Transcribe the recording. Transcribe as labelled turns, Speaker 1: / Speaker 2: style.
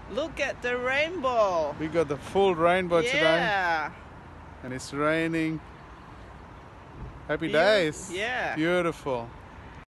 Speaker 1: Look at the rainbow.
Speaker 2: We got the full rainbow today.
Speaker 1: Yeah.
Speaker 2: And it's raining. Happy days.
Speaker 1: Yeah.
Speaker 2: Beautiful.